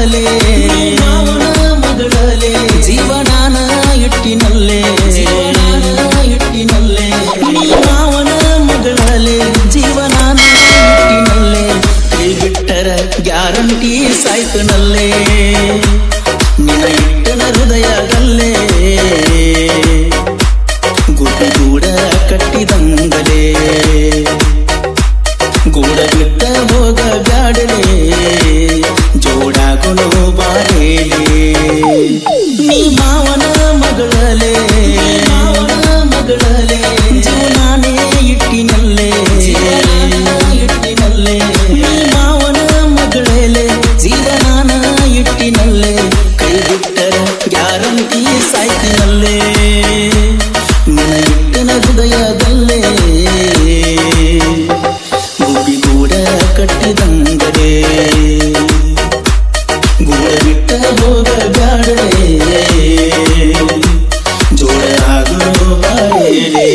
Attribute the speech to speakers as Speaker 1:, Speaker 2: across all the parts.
Speaker 1: ಮಗಳೇ ಮಾವನ ಮಗಳೇ ಜೀವನಾನ ಇಟ್ಟಿನಲ್ಲೇ ನೀ ಮಾವನ ಮಗಳೇ ಜೀವನಾನ ಇಟ್ಟಿನಲ್ಲೇ ಕೈ ಬಿಟ್ಟರ ಗ್ಯಾರಂಟಿ ಸಾಯ್ತನಲ್ಲೇ ನಿನ್ನ ಇಟ್ಟನ ಹೃದಯದಲ್ಲೇ ಗೂಡ ಕಟ್ಟಿದಂಗಲೇ ಗೂಡ ಬಿಟ್ಟ ಹೋಗ ಬ್ಯಾಡಲೇ ಜೋಡಾಗುಣು ಬಾರೇಲೇ ನೀ ಮಾವನ ಮಗಳೇ ಜೀವನಾನೇ ಇಟ್ಟಿನಲ್ಲೇ ನೀ ಮಾವನ ಮಗಳೇ ಜೀವನಾನ ಇಟ್ಟಿನಲ್ಲೇ ಕೈ ಬಿಟ್ಟರ ಗ್ಯಾರಂಟಿ ಸಾಯ್ತಿನಲ್ಲೇ ನಿನ್ನ ಇಟ್ಟನ ಹೃದಯದಲ್ಲೇ ಗುಬ್ಬಿಗೂಡ ಕಟ್ಟಿದಂಗಲೇ ಗೂಡ ಬಿಟ್ಟ ಹೋಗ ಬ್ಯಾಡಲೇ ಜೋಡ ಆಗೋ ಬಾರೇಲೇ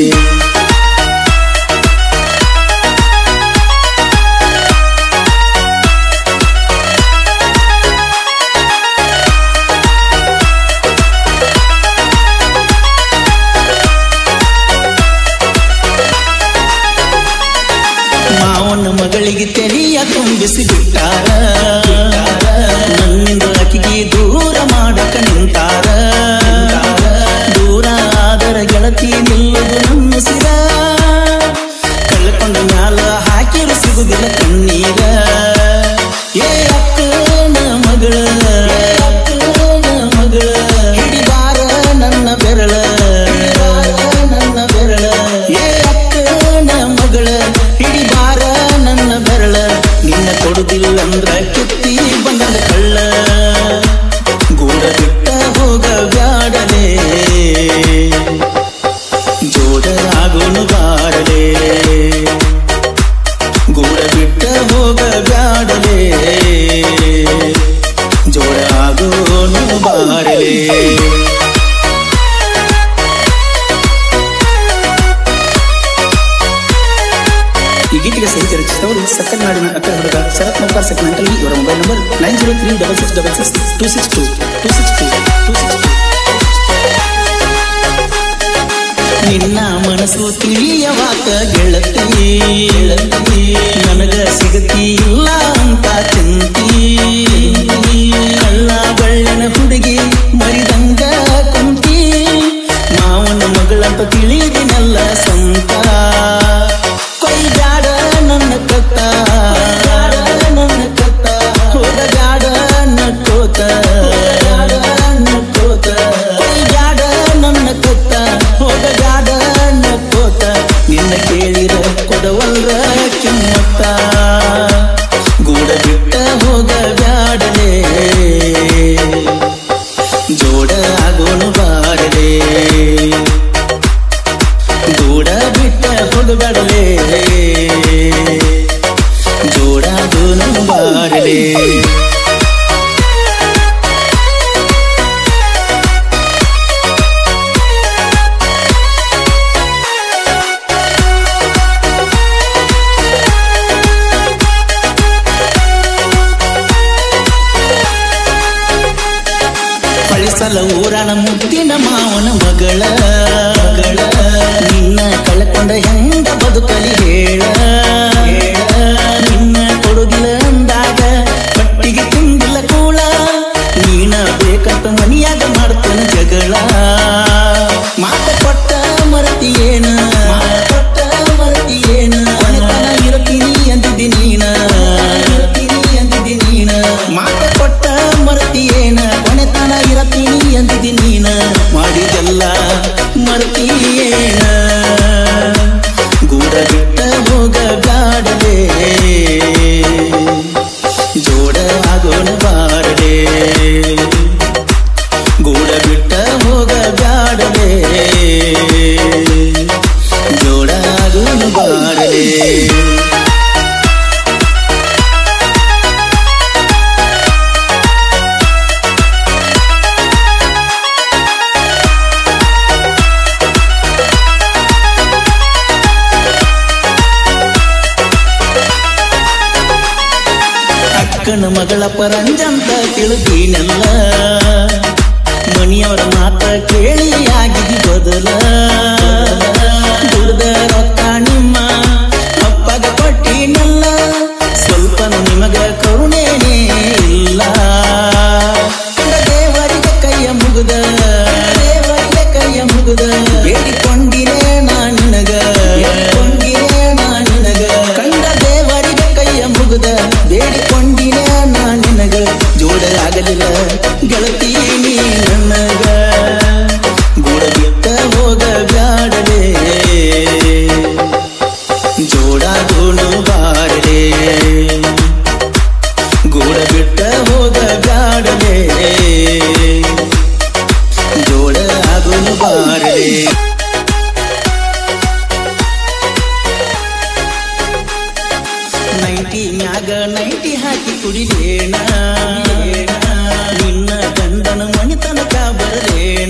Speaker 1: ಮಾವನ ಮಗಳಿಗೆ ತೆಲಿಯ ತುಂಬಿಸಿ ಬಿಟ್ಟಾರ ನನ್ನಿಂದ ಆಕಿಗೆ ದೂರ ಮಾಡಕ ನಿಂತಾರ ದೂರ ಆದರ ಗೆಳತಿ ನಿಲ್ಲುವುದು ನನ್ನಿಸಿದ ಕಳ್ಕೊಂಡ ಮ್ಯಾಲ ಹಾಕಿರು ಸಿಗುದಿಲ್ಲ ಕಣ್ಣೀರ ಏ ಅಕ್ಕನ ಮಗಳ ಹಿಡಿದಾರ ನನ್ನ ಬೆರಳ ಏ ಅಕ್ಕನ ಮಗಳ ಹಿಡಿಬಾರ ನನ್ನ ಬೆರಳ ನಿನ್ನ ಕೊಡುದಿಲ್ಲಂದ್ರ ಕಿತ್ತಿ ಬಂದ ಕಳ್ಳ ಗೂಡ ಬಿಟ್ಟ ಹೋಗ ಬ್ಯಾಡಲೇ ಜೋಡ ಆಗೋನು ಬಾರಲೇ ಗೂಡ ಬಿಟ್ಟ ಹೋಗ ಬ್ಯಾಡಲೇ ಜೋಡ ಆಗೋನು ಬಾರಲೇ ಈ ಗೀತೆಗೆ ಸಾಹಿತ್ಯ ರಚಿಸಿದವರು ಸಕ್ಕನಾಡಿನ ಅಕ್ಕರ ಹುಡುಗ ಶರತ್ ಮೋಪಾರ್ ಸೆಕ್ಮೆಂಟಲ್ಲಿ ಇವರ ಮೊಬೈಲ್ ನಂಬರ್ 903666266262. ನಿನ್ನ ಮನಸ್ಸು ತಿಳಿಯವಾಕ ಗೆಳತಿ ನನಗ ಸಿಗತಿ ಇಲ್ಲ ಅಂತ ಚಿಂತಿ ಕಳ್ಳ ಬಳ್ಳನ ಹುಡುಗಿ ಮರಿದಂಗ ಕುಂತಿ ಮಾವನ ಮಗಳಂತ ತಿಳಿದಿನಲ್ಲ ಸಂತ ಕೊಯ್ಯಾಡ ನನ್ನ ಕತ್ತ ಹೋದ ಬ್ಯಾಡ ನಟ್ಟೋತ ಕೊಯ್ಯಾಡ ನನ್ನ ಕತ್ತ ಹೋದ ಬ್ಯಾಡ ನಟ್ಟೋತ ನಿನ್ನ ಕೇಳಿರ ಕೊಡವಲ್ರ ಕಿಮ್ಮತ್ತ ಗೂಡ ಬಿಟ್ಟ ಹೋಗ ಬ್ಯಾಡಲೇ ಜೋಡ ಆಗೋನು ಬಾರಲೇ ಗೂಡ ಬಿಟ್ಟ ಹೋಗಬೇಡಲೇ ಜೋಡಾಗೋನು ಬಾರಲೇ ಪಳಿಸಲ ಊರಣ ಮುದ್ದಿನ ಮಾವನ ಮಗಳ ನಿನ್ನ ಕಳ್ಕೊಂಡ ಹೆಂಗ ಬದುಕಲಿ ಹೇಳ ನಿನ್ನ ಕೊಡುದಿಲ್ಲ ಅಂದಾಗ ಪಟ್ಟಿಗೆ ತುಂಬಿಲ್ಲ ಕೂಳ ನೀನ ಬೇಕಂತ ಮನಿಯಾಗ ಮಾಡ್ತಾನ ಜಗಳ ಮಾತ ಕೊಟ್ಟ ಮರತಿಯೇನ ಕೊನೆತನ ಇರತೀನಿ ಅಂದಿದ್ದಿ ನೀನ ಮಾತ ಕೊಟ್ಟ ಮರತಿಯೇನ ಕೊನೆತನ ಇರತೀನಿ ಅಂದಿದ್ದಿ ನೀನ ಮಾಡಿದೆಲ್ಲ ಮರತಿಯೇನ ಗೂಡ ಬಿಟ್ಟ ಹೋಗ ಅಕ್ಕನ ಮಗಳ ಪರಂಜಂತ ತಿಳಿದೀನೆಲ್ಲ ಮನಿಯವರ ಮಾತ ಕೇಳಿ ಆಗಿದಿ ಬದಲ ದುಡ್ದ ರೊಕ್ಕ ನಿಮ್ಮ ಅಪ್ಪಗ ಕೊಟ್ಟಿನೆಲ್ಲ ಸ್ವಲ್ಪನು ನಿಮಗ ಕರುಣೇನೇ ಇಲ್ಲ ದೇವರಿಗೆ ಕೈಯ ಮುಗಿದ ಬೇಡಿಕೊಂಡಿನೇ ನಾನಿನಗ ಕಂಡ ದೇವರಿಗೆ ಕೈಯ ಮುಗಿದ ಬೇಡಿಕೊಂಡಿನೇ ನಾನಿನಗ ಜೋಡ ಆಗಲಿಲ್ಲ ಗೆಳತಿ ನೀ ನನಗ ಗೂಡ ಬಿಟ್ಟ ಹೋಗ ಬ್ಯಾಡಲೇ ಜೋಡಾಗೋನು ಬಾರಲೇ ಗೂಡ ಬಿಟ್ಟ ಹೋಗ ಬ್ಯಾಡಲೇ ಜೋಡ ಆಗೋನು ಬಾರಲೇ ನೈಟಿ ಮ್ಯಾಗ ನೈಟಿ ಹಾಕಿ ಕುಡಿಲೇನ ನಿನ್ನ ಗಂಡನ ಮನಿ ತನಕ ಬರಲೇನ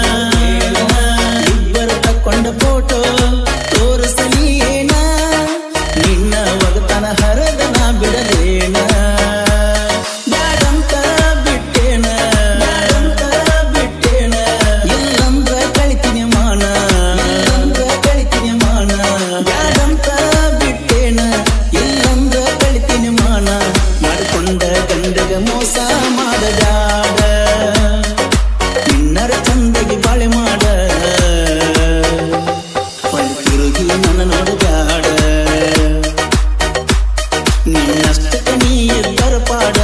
Speaker 1: ಇಬ್ಬರು ತಕ್ಕೊಂಡ ಫೋಟೋ ತೋರಿಸಲೇನ ನಿನ್ನ ಒಗತನ ಹರದನ ಬಿಡಲೇನ ಬ್ಯಾಡಂತ ಬಿಟ್ಟೇನ ಇಲ್ಲಂದ್ರ ಕಳಿತೀನಿ ಮಾನ ಬ್ಯಾಡಂತ ಬಿಟ್ಟೇನ ಇಲ್ಲಂದ್ರ ಕಳಿತೀನಿ ಮಾನ ಮಾಡಿಕೊಂಡ ಗಂಡಗ ಮೋಸ ಮಾಡಗಾಡ ನಿನ್ನರ ಚಂದಗಿ ಬಾಳೆ ಮಾಡ ಹೊಳಿ ತಿರುಗಿ ನನ್ನ ನೋಡುಗಾಡ ನಿನ್ನಷ್ಟಕ್ಕ ನೀ ಇದ್ದರ ಪಾಡ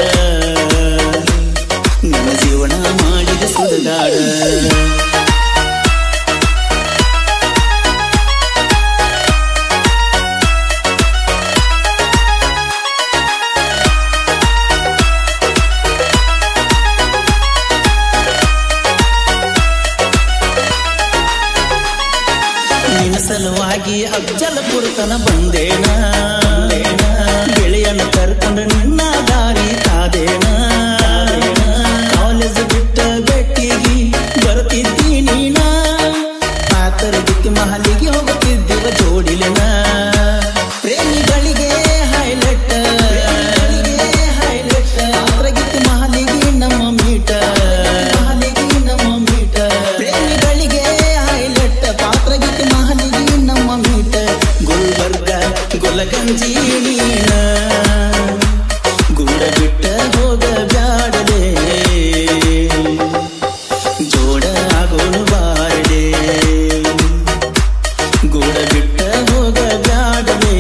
Speaker 1: ನನ್ನ ಜೀವನ ಮಾಡಿದ ಸುಡುಗಾಡ ನಿನ್ನ ಸಲುವಾಗಿ ಅಫ್ಜಲ್ಪುರ ತನ ಬಂದೇನ ಗೆಳೆಯನ ಕರ್ಕೊಂಡು ನಿನ್ನ ದಾರಿ ಕಾದೇನ ಕಾಲೇಜ್ ಬಿಟ್ಟ ಬೆಟ್ಟಿಗೆ ಬರ್ತಿದ್ದಿ ನೀನ ಆತರ ಬಿಟ್ಟು ಮಹಲಿಗೆ ಹೋಗುತ್ತಿದ್ದಿವ ಜೋಡಿಲೆನ ಪ್ರೇಮಿಗಳಿಗೆ ಹೈಲೈಟ್ ಆತರಗಿತ್ತು ಮಹಲಿಗೆ ನಮ್ಮ ಮೀಟ ಪ್ರೇಮಿಗಳಿಗೆ ಹೈಲೈಟ್ ಪಾತ್ರಗಿತ್ತು ಮಹಲಿಗೆ ನಮ್ಮ ಮೀಟ ಗುಲ್ಬರ್ಗ ಗುಲಗಂಜಿ ನೀನ ಗೂಡ ಬಿಟ್ಟ ಹೋಗ ಬ್ಯಾಡಲೇ ಜೋಡ ಆಗೋನು ಬಾರಲೇ ಗೂಡ ಬಿಟ್ಟ ಹೋಗ ಬ್ಯಾಡಲೇ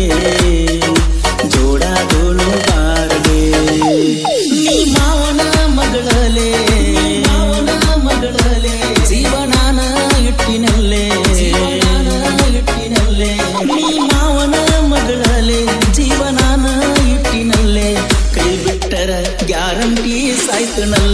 Speaker 1: ಜೋಡಾಗೋನು ಬಾರಲೇ ನೀ ಮಾವನ ಮಗಳಲೇ ಜೀವನಾನ ಇಟ್ಟಿನಲ್ಲೇ ನೀ ಮಾವನ ಮಗಳಲೇ ಜೀವನಾನ ಇಟ್ಟಿನಲ್ಲೇ ಕೈ ಬಿಟ್ಟರ ಗ್ಯಾರಂಟಿ ಸಾಯ್ತನಲ್ಲ